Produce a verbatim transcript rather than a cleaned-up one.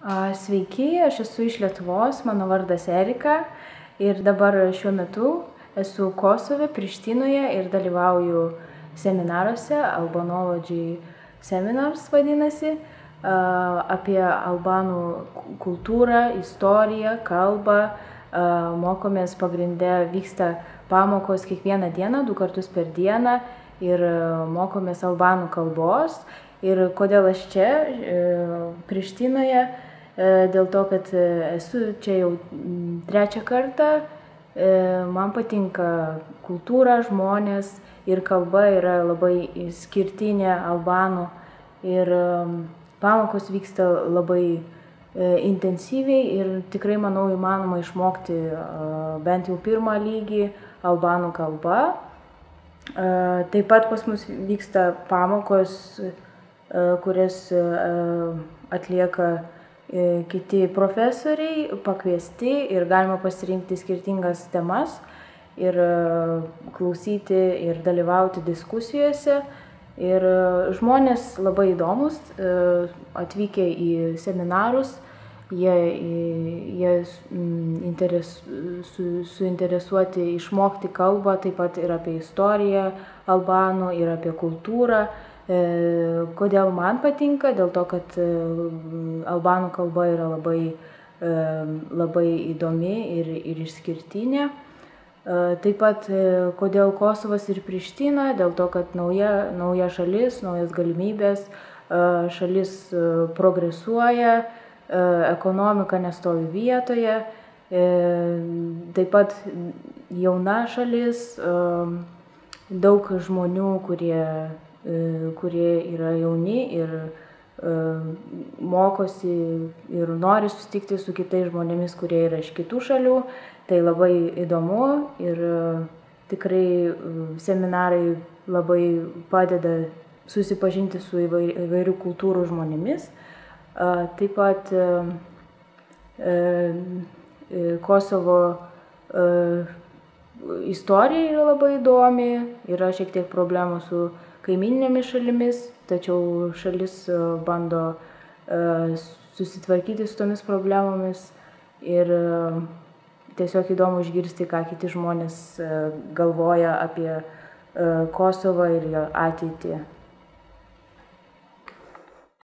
Sveiki, aš esu iš Lietuvos, mano vardas Erika ir dabar šiuo metu esu Kosove, Prištinoje ir dalyvauju seminaruose, Albanology Seminars vadinasi, apie albanų kultūrą, istoriją, kalbą. Mokomės pagrinde, vyksta pamokos kiekvieną dieną, du kartus per dieną ir mokomės albanų kalbos. Ir kodėl aš čia, Prištinoje? Dėl to, kad esu čia jau trečią kartą, man patinka kultūra, žmonės ir kalba yra labai išskirtinė albanų ir pamokos vyksta labai intensyviai ir tikrai, manau, įmanoma išmokti bent jau pirmą lygį albanų kalbą. Taip pat pas mus vyksta pamokos, kurias atlieka kiti profesoriai pakviesti ir galima pasirinkti skirtingas temas ir klausyti ir dalyvauti diskusijose. Ir žmonės labai įdomus, atvykę į seminarus, jie, jie interes, su, suinteresuoti išmokti kalbą, taip pat ir apie istoriją albanų, ir apie kultūrą. Kodėl man patinka? Dėl to, kad albanų kalba yra labai, labai įdomi ir, ir išskirtinė. Taip pat, kodėl Kosovas ir Priština? Dėl to, kad nauja, nauja šalis, naujas galimybės, šalis progresuoja, ekonomika nestovi vietoje, taip pat jauna šalis, daug žmonių, kurie kurie yra jauni ir mokosi ir nori susitikti su kitais žmonėmis, kurie yra iš kitų šalių. Tai labai įdomu ir tikrai seminarai labai padeda susipažinti su įvairių kultūrų žmonėmis. Taip pat Kosovo istorija yra labai įdomi, yra šiek tiek problemų su kaimyninėmis šalimis, tačiau šalis bando susitvarkyti su tomis problemomis ir tiesiog įdomu išgirsti, ką kiti žmonės galvoja apie Kosovą ir jo ateitį.